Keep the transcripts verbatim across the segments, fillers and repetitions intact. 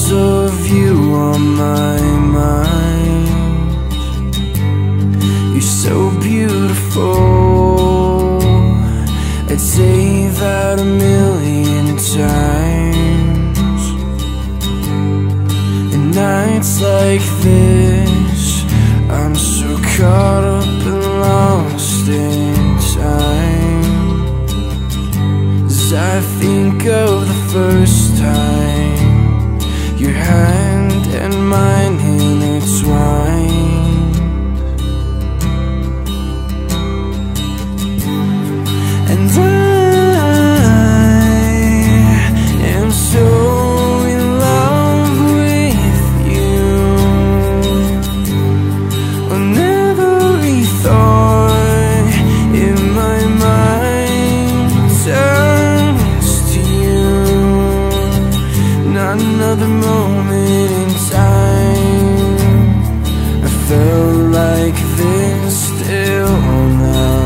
thoughts of you on my mind. You're so beautiful, I'd say that a million times. And nights like this, I'm so caught up and lost in time, as I think of the first time your hand and mine intertwined. And I am so in love with you. On every thought in my mind turns to you. Not another moment in time I felt like this till now.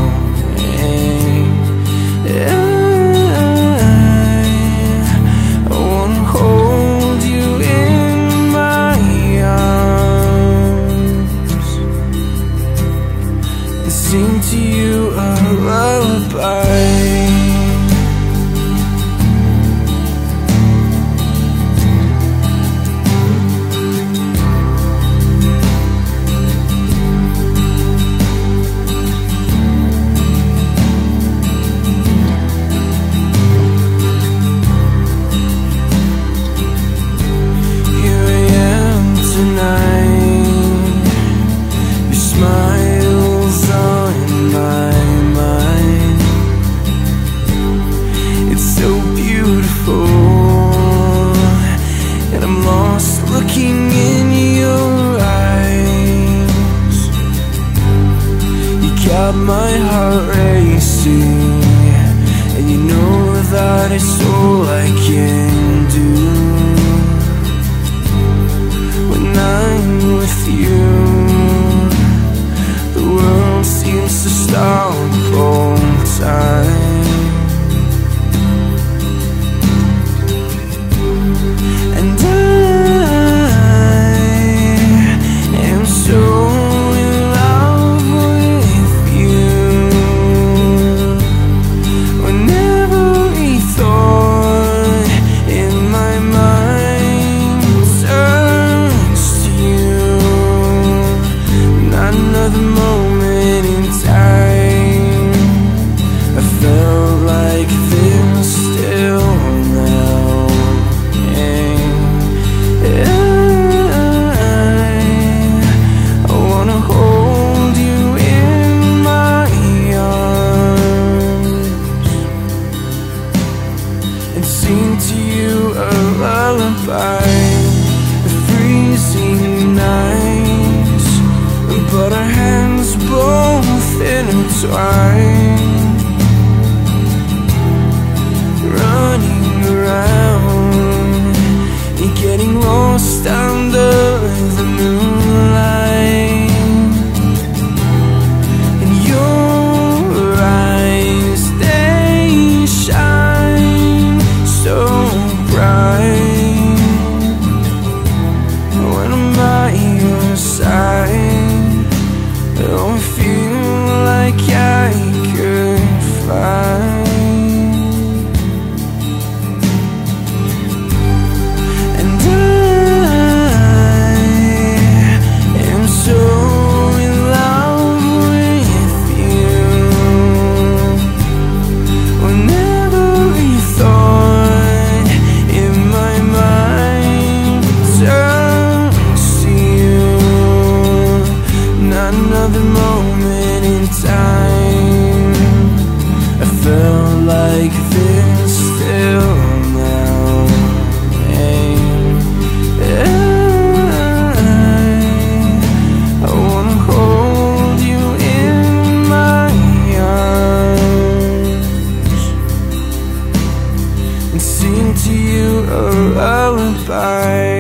I wanna hold you in my arms and sing to you a lullaby. Looking in your eyes, you got my heart racing, and you know that it's all I can do. When I'm with you, the world seems to stop all time. And I sing to you a lullaby. The freezing nights, but our hands both intertwined, running around and getting lost under the moonlight. And your eyes, they shine so bright when I'm by your side. Oh, I feel like I could fly. And I am so in love with you. Whenever we thought in my mind turns to you, not another moment in time I felt like this till now. I, I wanna hold you in my arms and sing to you a lullaby.